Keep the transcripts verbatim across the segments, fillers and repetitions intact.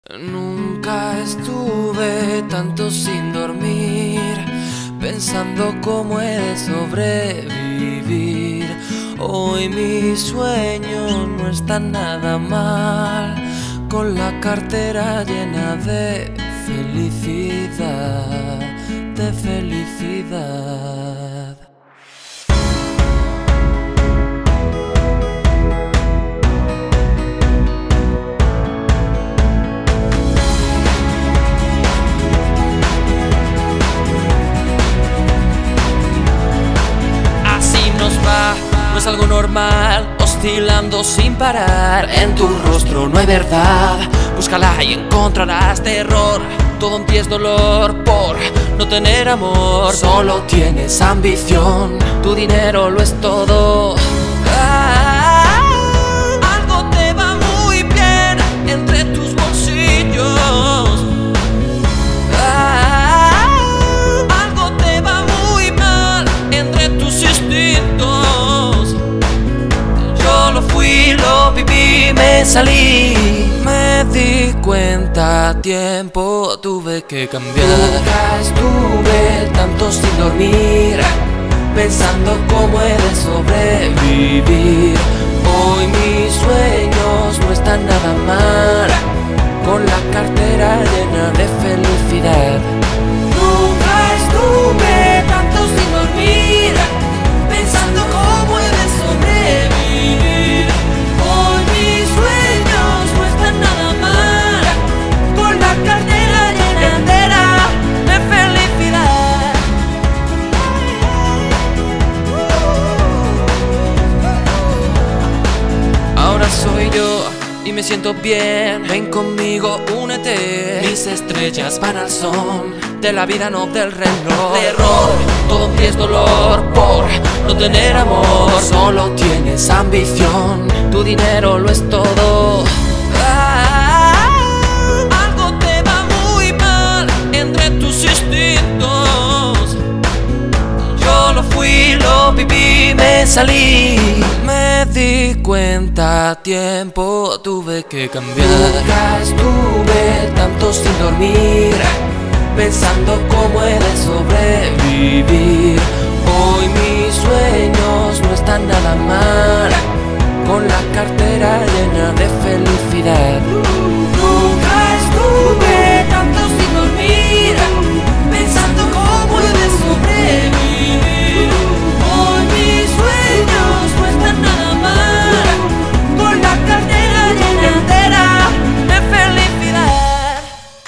Nunca estuve tanto sin dormir, pensando cómo he de sobrevivir. Hoy mi sueño no está nada mal, con la cartera llena de felicidad, de felicidad. No es algo normal, oscilando sin parar. En tu rostro no hay verdad, búscala y encontrarás terror. Todo en ti es dolor por no tener amor. Solo tienes ambición, tu dinero lo es todo. Ah, algo te va muy bien entre tus bolsillos. Ah, algo te va muy mal entre tus instintos. Lo fui, lo viví, me salí. Me di cuenta a tiempo, tuve que cambiar. Nunca estuve tanto sin dormir, pensando cómo he de sobrevivir. Hoy mis sueños no están nada mal, con la cartera llena de felicidad. Nunca estuve tanto sin dormir, pensando cómo he de sobrevivir. Ahora soy yo y me siento bien. Ven conmigo, únete. Mis estrellas van al son de la vida, no del reloj. Terror, todo en ti es dolor por no tener amor. Solo tienes ambición, tu dinero lo es todo. Ah, algo te va muy mal entre tus instintos. Yo lo fui, lo viví, me salí. Me di cuenta a tiempo, tuve que cambiar. Nunca estuve tanto sin dormir, pensando cómo he de sobrevivir. Hoy mis sueños no están nada mal, con la cartera llena de felicidad. Nunca estuve tanto sin dormir, pensando cómo he de sobrevivir. Hoy mis sueños no están nada mal, con la cartera llena entera de felicidad.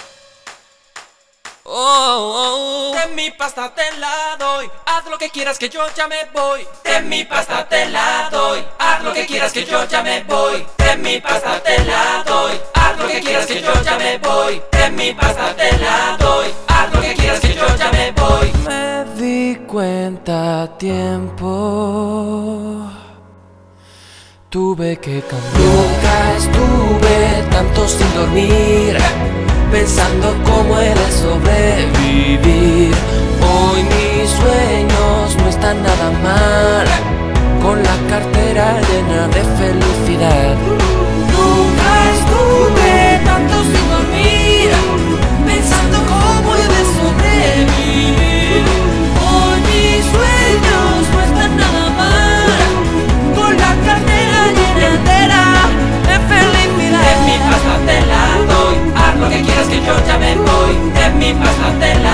Oh, oh, oh. De mi pasta te la doy, haz lo que quieras que yo ya me voy. De mi pasta te la doy, haz lo que quieras que yo ya me voy. De mi pasta te la doy, haz lo que quieras que yo ya me voy. De mi pasta te la doy, haz lo que quieras que yo ya me voy. Me di cuenta a tiempo, tuve que cambiar. Nunca estuve tanto sin dormir, pensando cómo he de sobrevivir. Hoy mis sueños no están nada mal, con la cartera llena de felicidad. Nunca estuve tanto sin dormir, pensando cómo he de sobrevivir. Hoy mis sueños no están nada mal, con la cartera llena entera de felicidad. De mi pasta te la doy, haz lo que quieras que yo ya me voy. De mi pasta te la